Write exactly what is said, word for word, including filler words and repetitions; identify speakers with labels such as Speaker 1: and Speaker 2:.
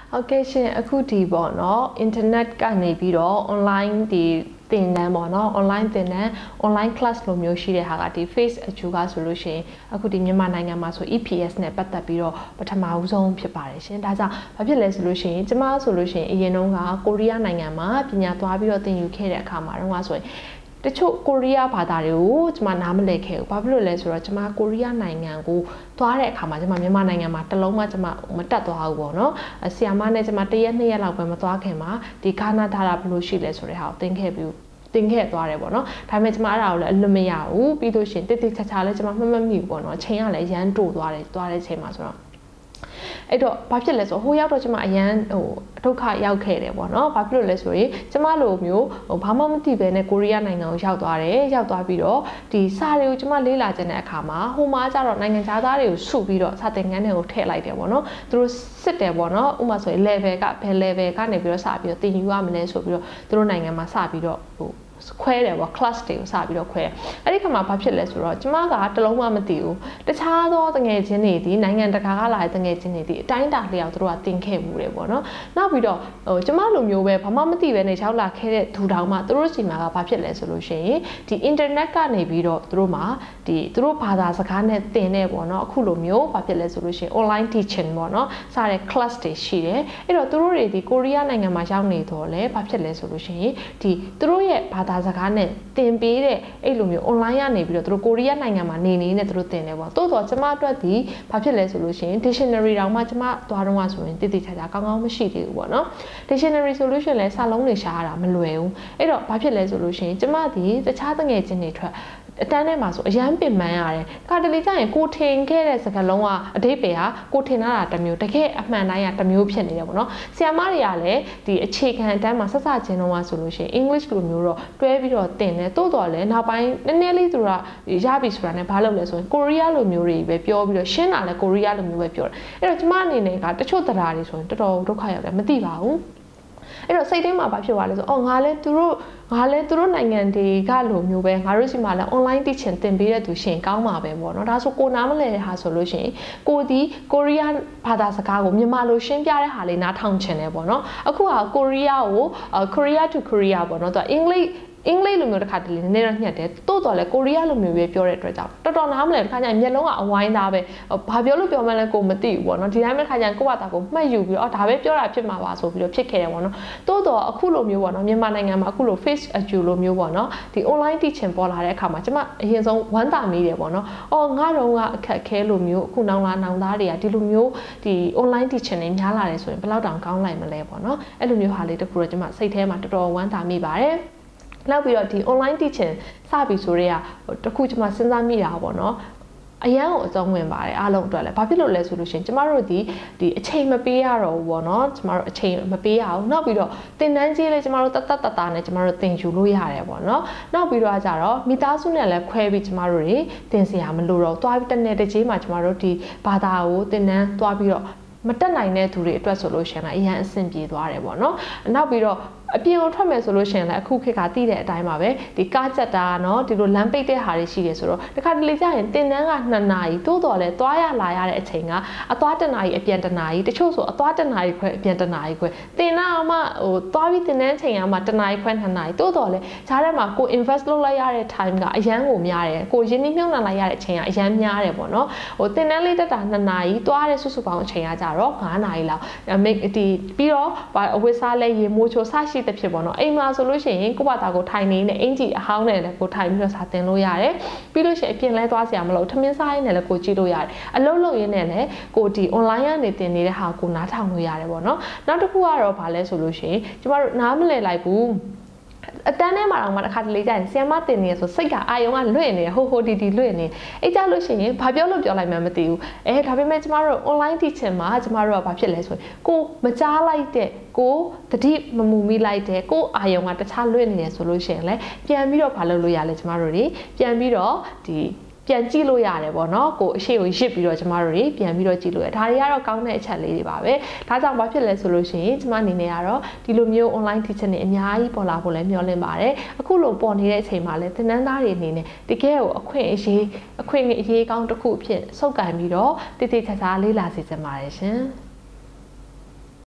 Speaker 1: Okay ရှင်အခုဒီပေါ့နော် internet ကနေပြီးတော့ online ဒီသင်တန်းပေါ့နော် online သင်တန်း online class လိုမျိုးရှိတဲ့ဟာကဒီ Facedu ကဆိုလို့ရှိရင်အခုဒီမြန်မာနိုင်ငံမှာဆို E P S နဲ့ပတ်သက်ပြီးတော့ပထမဦးဆုံးဖြစ်ပါတယ်ရှင်ဒါကြောင့်ဘာဖြစ်လဲဆိုလို့ရှိရင်ကျမဆိုလို့ရှိရင်အရင်တုန်းကကိုရီးယားနိုင်ငံမှာပညာသွားပြီးတော့သင်ယူခဲ့တဲ့အခါမှာတော့ဆိုရင်တချို့ကိုရီးယားဘာသာတွေကိုကျမနားမလည်ခဲ့ဘူးဘာဖြစ်လို့လဲဆိုတော့ကျမကိုရီးယားနိုင်ငံကိုသွားတဲ့အခါမှာကျမမြန်မာနိုင်ငံမှာတလုံးမှကျမမတက်သွားဘူးပေါ့နော်ဆီယာမနဲ့ကျမတရက်နှစ်ရက်လောက်ပဲမသွားခင်မှာဒီခါနာထားတာဘယ်လိုရှိလဲဆိုတဲ့ဟာကိုသင်ခဲ့ပြီးတင်ခဲ့သွားတယ်ပေါ့နော်ဒါပေမဲ့ကျမအဲ့ဒါကိုလည်းအလွတ်မရဘူးပြီးလို့ရှိရင်တိတိကျကျလည်းကျမမှတ်မှတ်မိဘူးပေါ့နော်အချိန်ကလည်းရမ်းတိုသွားတယ်သွားတဲ့ချိန်မှာဆိုတော့အဲ့တော့ဘာဖြစ်လဲဆိုဟိုရောက်တော့ကျမအရန်ဟိုဒုက္ခရောက်ခဲ့တယ်ပေါ့နော်ဘာဖြစ်လို့လဲဆိုရင်ကျမလိုမျိုးဟိုဘာမှမသိဘဲနဲ့ကိုရီးယားနိုင်ငံကိုရောက်သွားတယ်ရောက်သွားပြီးတော့ဒီစာတွေကိုကျမလေ့လာခြင်းတဲ့အခါမှာဟိုမှာကျတော့နိုင်ငံခြားသားတွေကိုစုပြီးတော့စာသင်ခန်းတွေကိုထည့်လိုက်တယ်ပေါ့နော်သူတို့စစ်တယ်ပေါ့နော်ဥပမာဆိုရင် level ကဘယ် level ကနေပြီးတော့စပြီးတော့သင်ယူရမလဲဆိုပြီးတော့သူတို့နိုင်ငံမှာစပြီးတော့ဟိုခွဲတယ်ပေါ့ class တွေကိုစပြီးတော့ခွဲအဲ့ဒီခါမှာဘာဖြစ်လဲဆိုတော့ကျမကတလုံးမှမသိဘူးတခြားသောတငယ်ချင်းတွေဒီနိုင်ငံတကာကလာတဲ့တငယ်ချင်းတွေဒီအတိုင်းတာလျောက်သူတို့ကတင်ခဲ့မှုတယ်ပေါ့နော်နောက်ပြီးတော့ဟိုကျမလိုမျိုးပဲဘာမှမသိပဲနဲ့ရောက်လာခဲ့တဲ့သူတောင်မှသူတို့စီမှာကဘာဖြစ်လဲဆိုလို့ရှိရင်ဒီ internet ကနေပြီးတော့သူတို့မှာဒီသူတို့ဘာသာစကားနဲ့သင်နေပေါ့နော်အခုလိုမျိုးဘာဖြစ်လဲဆိုလို့ရှိရင် online teaching ပေါ့နော်စတဲ့ class တွေရှိတယ်အဲ့တော့သူတို့တွေဒီကိုရီးယားနိုင်ငံမှာရောက်နေတော့လဲဘာဖြစ်လဲဆိုလို့ရှိရင်ဒီသူတို့ရဲ့ဘာသာစကားနဲ့တင်ပေးတဲ့အဲ့လိုမျိုး online ကနေပြီးတော့သူတို့ကိုရီးယားနိုင်ငံမှာနေနေနဲ့သူတို့တင်တယ်ပေါ့တိုးတော့ကျမအတွက်ဒီဘာဖြစ်လဲဆိုလို့ရှိရင် dictionary တောင်မှကျမသွားတော့ဆိုရင်တိတိကျကျကောင်းကောင်းမရှိသေးဘူးပေါ့နော် dictionary solution လဲစာလုံးတွေရှာရတာမလွယ်ဘူးအဲ့တော့ဘာဖြစ်လဲဆိုလို့ရှိရင်ကျမဒီတခြားတငယ်ချင်းတွေထွက်အတန်းထဲမှာဆိုအရန်ပင်ပန်းရတယ်ခါတလေကျရင်ကိုထင်ခဲ့တဲ့စကားလုံးကအဓိပ္ပာယ်ဟာကိုထင်တာတစ်မျိုးတကယ်အမှန်တိုင်းကတစ်မျိုးဖြစ်နေတယ်ပေါ့နော်ဆရာမတွေကလည်းဒီအခြေခံအတန်းမှာဆက်စချင်းတော့ဆိုလို့ရှိရင် English လိုမျိုးတော့တွဲပြီးတော့သင်တယ်တိုးတော်လည်းနောက်ပိုင်းနည်းနည်းလေးသူကရပြီဆိုတာနဲ့ဘာလုပ်လဲဆိုရင်ကိုရီးယားလိုမျိုးတွေပဲပြောပြီးတော့ရှင်းတာလည်းကိုရီးယားလိုမျိုးပဲပြောတယ်အဲ့တော့ကျမအနေနဲ့ကတချို့တရားတွေဆိုရင်တော်တော်ဒုက္ခရောက်တယ်မသိပါဘူးအဲ့တော့စိတ်ထဲမှာဘာဖြစ်သွားလဲဆိုအော်ငါလဲသူတို့ငါလဲသူတို့နိုင်ငံတွေကလိုမျိုးပဲငါတို့စီမှာလဲ online teaching သင်ပေးတဲ့သူရှင်ကောင်းမှာပဲပေါ့နော်ဒါဆိုကိုနားမလဲတဲ့ဟာဆိုလို့ရှိရင်ကိုဒီကိုရီးယားဘာသာစကားကိုမြန်မာလိုရှင်းပြတဲ့ဟာလေးနားထောင်ချင်တယ်ပေါ့နော်အခုကကိုရီးယားကို Korea to Korea ပေါ့နော်သူက Englishအင်္ဂလိပ်လိုမျိုးတစ်ခါတလေနည်းနည်းတော့ညှက်တယ်တိုးတော်လဲကိုရီးယားလိုမျိုးပဲပြောတဲ့အတွက်ကြောင့်တော်တော်နားမလဲတစ်ခါကျရင်မျက်လုံးကအဝိုင်းသားပဲဘာပြောလို့ပြောမှလဲကိုမသိဘူးပေါ့နော်ဒီတိုင်းပဲတစ်ခါကျရင်ကိုယ့်ဘာသာကိုမှတ်ယူပြီးတော့ဒါပဲပြောတာဖြစ်မှာပါဆိုပြီးတော့ဖြစ်ခဲ့တယ်ပေါ့နော်တိုးတော်အခုလိုမျိုးပေါ့နော်မြန်မာနိုင်ငံမှာအခုလို Facedu လိုမျိုးပေါ့နော်ဒီ online teaching ပေါ်လာတဲ့အခါမှာကျမအရင်ဆုံးဝမ်းသာမိတယ်ပေါ့နော်အော်ငါတော့ကအခက်ခဲလိုမျိုးအခုနောင်လာနောင်သားတွေကဒီလိုမျိုးဒီ online teaching တွေများလာတယ်ဆိုရင်ဘယ်လောက်တောင်ကောင်းလိုက်မလဲပေါ့နော်အဲ့လိုမျိုးဟာလေးတခုတော့ကျမစိတ်ထဲမှာတော်တော်ဝမ်းသာမိပါတယ်နောက်ပြီးတော့ဒီ online teaching စပြီဆိုတော့တခုကျွန်မစဉ်းစားမိတာပေါ့နော်အရန်ကိုအသုံးဝင်ပါတယ်အားလုံးအတွက်လည်းဘာဖြစ်လို့လဲဆိုလို့ရှိရင်ကျမတို့ဒီဒီအချိန်မပေးရတော့ဘူးပေါ့နော်ကျမတို့အချိန်မပေးရအောင်နောက်ပြီးတော့သင်တန်းကြီးလေးကျမတို့တတ်တတ်တတာနဲ့ကျမတို့သင်ယူလို့ရတယ်ပေါ့နော်နောက်ပြီးတော့ကြတော့မိသားစုနဲ့လည်းခွဲပြီးကျမတို့တွေသင်စရာမလိုတော့သွားပြီးတစ်နေ့တစ်ချိန်မှာကျမတို့ဒီဘာသာကိုသင်တန်းသွားပြီးတော့မတက်နိုင်တဲ့သူတွေအတွက်ဆိုလို့ရှိရင်လည်းအရန်အဆင်ပြေသွားတယ်ပေါ့နော်နောက်ပြီးတော့အပြင်ကိုထွက်မယ်ဆိုလို့ရှိရင်လည်းအခုခေတ်ကတည်တဲ့အတိုင်းပါပဲဒီကားချက်တာเนาะဒီလိုလမ်းပိတ်တဲ့ဟာတွေရှိတယ်ဆိုတော့တခါတလေကျရင်တင်တန်းကနှစ်နာရီတိုးတော်လဲသွားရလာရတဲ့အချိန်ကအသွားတစ်နာရီအပြန်တစ်နာရီတချို့ဆိုအသွားတစ်နာရီခွဲအပြန်တစ်နာရီခွဲတင်တာမှဟိုသွားပြီးတင်တန်းချိန်ကမှတစ်နာရီခွဲနှစ်နာရီတိုးတော်လဲဈားထဲမှာကို invest လုပ်လိုက်ရတဲ့ time ကအရန်ကိုများတယ်ကိုရင်းနှီးမြှုပ်နှံလိုက်ရတဲ့အချိန်ကအရန်များတယ်ပေါ့နော်ဟိုတင်တန်းလေးတက်တာနှစ်နာရီသွားတဲ့စုစုပေါင်းအချိန်ကကြတော့ငါးနာရီလောက် make ဒီပြီးတော့အဝတ်စားလဲရေမိုးချိုစရှိတဲ့ဖြစ်ပေါ့နော်အိမ်မှာဆိုလို့ရှိရင်ကိုယ့်ဘာသာကိုထိုင်နေနေအင်ကြီးအဟောင်းနဲ့လည်းကိုထိုင်ပြီးတော့စာသင်လို့ရတယ်ပြီးလို့ရှိရင်အပြင်လဲသွားစရာမလိုထမင်းစားရင်းနဲ့လည်းကိုကြည့်လို့ရတယ်အလုပ်လုပ်ရင်းနဲ့လည်းကိုဒီ online ကနေသင်နေတဲ့ဟာကိုနားထောင်လို့ရတယ်ပေါ့နော်နောက်တစ်ခုကတော့ဗာလဲဆိုလို့ရှိရင်ကျမတို့နားမလည်လိုက်ဘူးအတန်းထဲမှာတော့မှတစ်ခါတလေကျရင်ဆီယမတင်နေရဆိုစိတ်ကအာယုံကလွင့်နေဟိုဟိုတီတီလွင့်နေအဲ့ကြလို့ရှိရင်ဘာပြောလို့ပြောလိုက်မှမသိဘူးအဲဒါပေမဲ့ကျမတို့ online teaching မှာကျမတို့ကဘာဖြစ်လဲဆိုရင်ကိုမကြားလိုက်တဲ့ကိုတတိမမူမိလိုက်တဲ့ကိုအာယုံကတခြားလွင့်နေတယ်ဆိုလို့ရှိရင်လည်းပြန်ပြီးတော့ဘာလုပ်လို့ရလဲကျမတို့တွေပြန်ပြီးတော့ဒီပြန်ကြည့်လို့ရတယ်ပေါ့နော်ကိုအရှိကိုရစ်ပြီးတော့ကျမတို့တွေပြန်ပြီးတော့ကြည့်လို့ရဒါတွေကတော့ကောင်းတဲ့အချက်လေးတွေပါပဲဒါကြောင့်ဘာဖြစ်လဲဆိုလို့ရှိရင်ကျမအနေနဲ့ကတော့ဒီလိုမျိုး online teaching တွေအများကြီးပေါ်လာဖို့လည်းမျှော်လင့်ပါတယ်အခုလိုပေါ်နေတဲ့အချိန်မှာလည်းသင်တန်းသားတွေအနေနဲ့တကယ်ကိုအခွင့်အရေးအခွင့်အရေးကောင်းတစ်ခုအဖြစ်စုပ်ကိုင်ပြီးတော့တည်တည်ချာချာလေးလာစေချင်ပါတယ်ရှင်